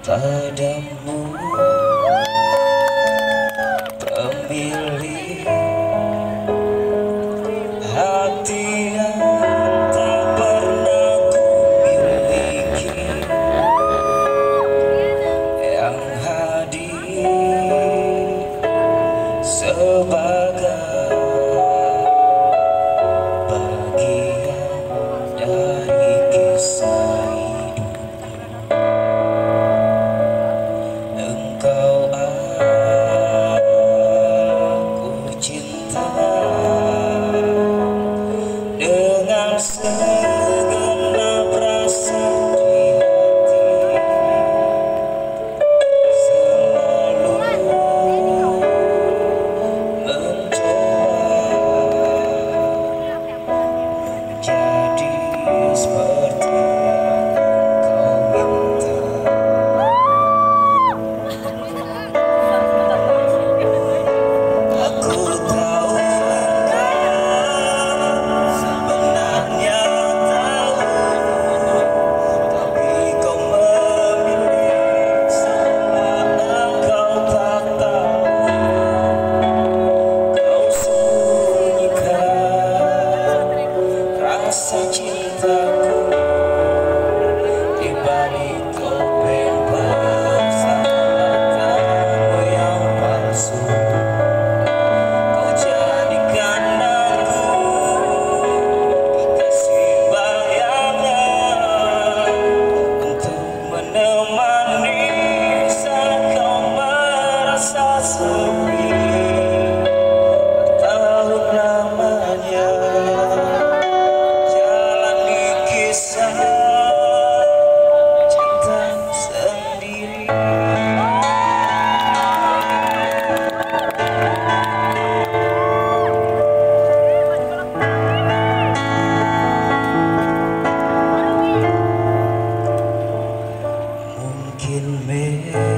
padamu, pemilik hati yang tak pernah ku miliki, yang hadir sebagai bagian dari kisah hidupku. Engkau aku cinta dengan segenap rasa di hati, selalu mencoba menjadi seperti kau minta. Aku tahu engkau sebenarnya tahu, tapi kau memilih seolah engkau tak tahu. Kau sembunyikan rasa cintaku di balik topeng persahabatanmu yang palsu. Kau jadikan aku kekasih bayangan untuk menemani saat kau merasa sepi. Bertahun lamanya jalani kisah cinta sendiri. Mungkin